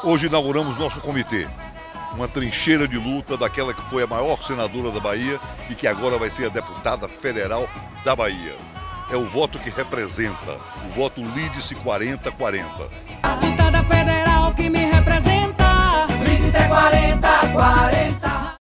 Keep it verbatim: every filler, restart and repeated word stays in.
Hoje inauguramos nosso comitê, uma trincheira de luta daquela que foi a maior senadora da Bahia e que agora vai ser a deputada federal da Bahia. É o voto que representa, o voto Lídice quarenta quarenta.